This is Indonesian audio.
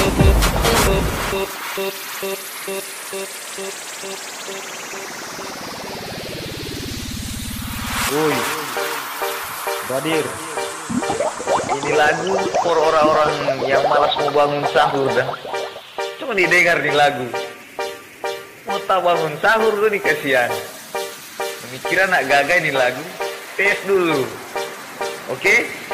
Woi, Badir, ini lagu for orang-orang yang malas mau bangun sahur dah. Cuma didengar nih lagu. Mau tak bangun sahur tuh nih kasihan. Pemikiran nak gagal nih lagu. Tes dulu. Oke?